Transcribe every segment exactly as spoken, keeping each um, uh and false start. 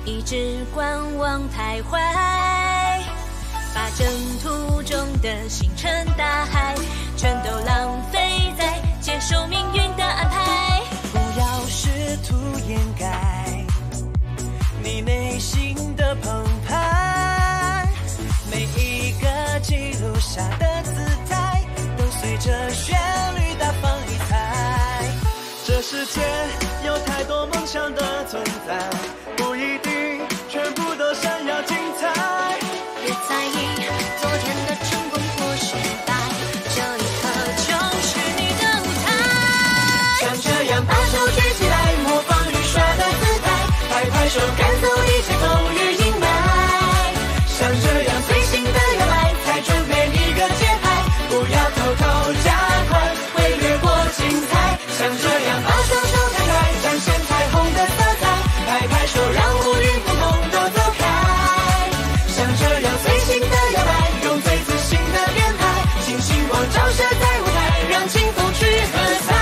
一直观望徘徊，把征途中的星辰大海，全都浪费在接受命运的安排。 不要试图掩盖你内心的澎湃，每一个记录下的姿态，都随着旋律大放异彩。这世界有太多梦想的存在，不一定全部都闪耀精彩。 别在意昨天的成功或失败，这一刻就是你的舞台。 像这样把手举起来，模仿雨刷的姿态，拍拍手赶走一切风雨阴霾。像这样随性的摇摆，踩准每一个节拍，不要偷偷加快，会掠过精彩。像这样把双手摊开，展现彩虹的色彩，拍拍手让乌云雾蒙都走开。像这样随性的摇摆，用最自信的编排，请星光照射在舞台，让清风去喝彩。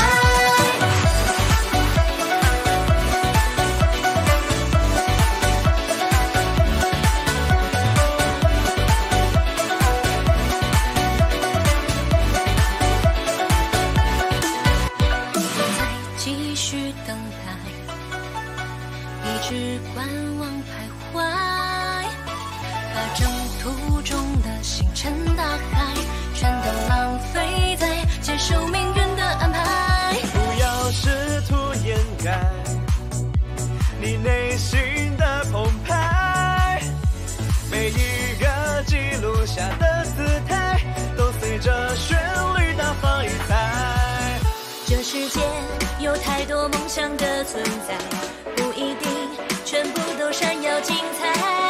继续等待，一直观望徘徊，把征途中的星辰大海，全都浪费在接受命运的安排。 不要试图掩盖你内心的澎湃，每一个记录下的姿态，都随着旋律大放异彩。 这世界有太多梦想的存在，不一定全部都闪耀精彩。